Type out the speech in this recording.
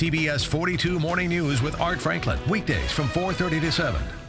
CBS 42 Morning News with Art Franklin. Weekdays from 4:30 to 7.